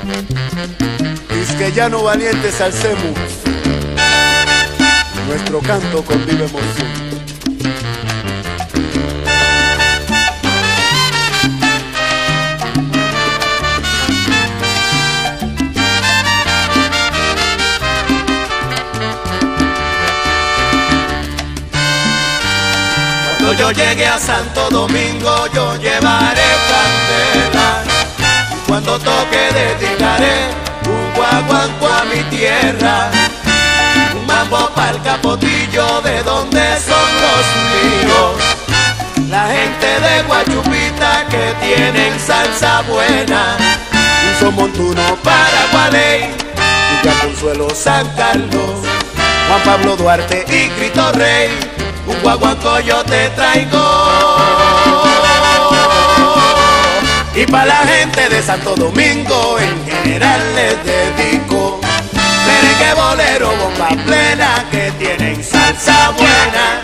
Quisqueyano valientes alcemos nuestro canto con viva emoción. Cuando yo llegue a Santo Domingo yo llevaré candela, y cuando toque dedicaré un guaguanco a mi tierra, un mambo pa'l capotillo de donde son los míos, la gente de Guachupita que tienen salsa buena, Un son montuno para Gualey, Villa Consuelo, San Carlos, Juan Pablo Duarte y Cristo Rey, un guaguanco yo te traigo. Y pa' la gente de Santo Domingo en general les dedico merengue, bolero, bomba plena que tienen salsa buena.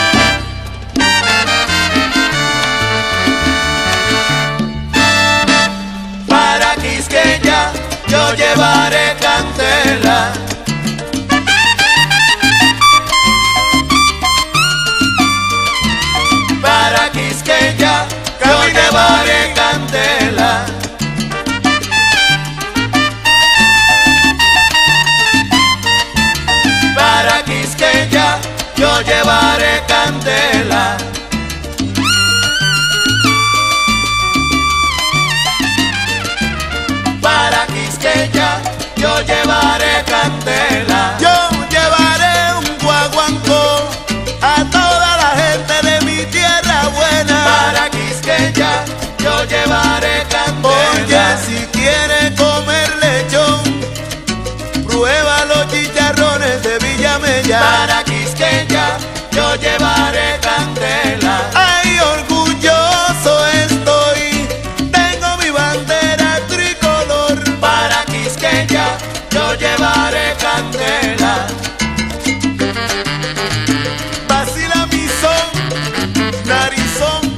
Para Quisqueya yo llevaré candela, para Quisqueya yo llevaré candela, para Quisqueya yo llevaré candela, para Quisqueya yo llevaré candela. Yo llevaré un guaguancó a toda la gente de mi tierra buena. Para Quisqueya yo llevaré Oye, candela. si quiere comer lechón, prueba los chicharrones de Villamella. Para Quisqueya yo llevaré candela. Ay, orgulloso estoy, tengo mi bandera tricolor. Para Quisqueya yo llevaré candela. Vacila mi son, narizón.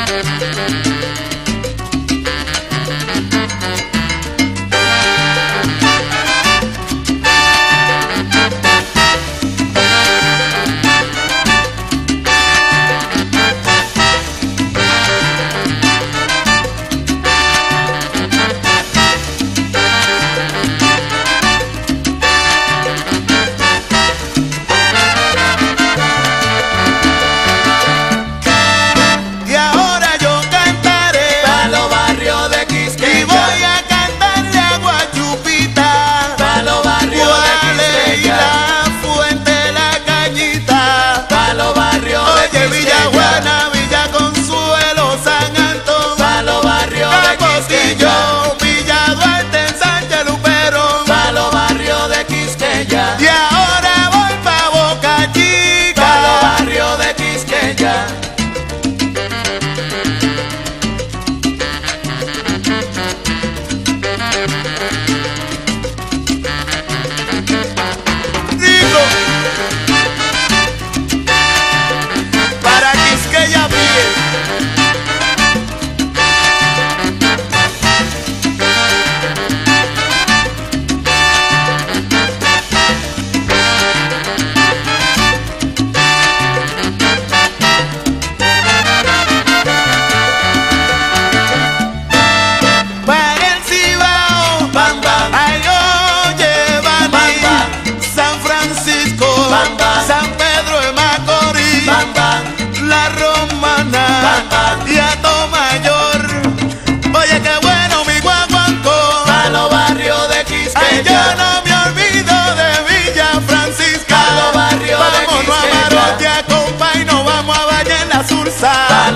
Y ahora yo cantaré Pa' los barrios de y Quisqueya, voy a cantarle a Guachupita. pa' los barrios Guale de y Quisqueya, la fuente, la cañita. pa' los barrios de Oye, Villa Quisqueya, Juana, Villa Consuelo, San Antón, pa' los barrios de Quisqueya, Capotillo, Villa Duarte, Sánchez Luperón. pa' los barrios de Quisqueya, Y ahora voy pa' Boca pa' los Chica. barrios de Quisqueya. Digo, para Quisqueya bien. Para el Cibao, Bam, bam, ay, oye, Bam, Bani, bam. San Francisco, Bam, bam. San Pedro de Macorís, bam, bam, La Romana Bam, bam. y Atomayor. Oye, qué bueno mi guaguancó. pa' los barrios de Ay, yo Quisqueya, no me olvido de Villa Francisca. Pa' los barrios de Vámonos a Quisqueya. Marotia, compa, y nos vamos a Valle en la Sursa. pa'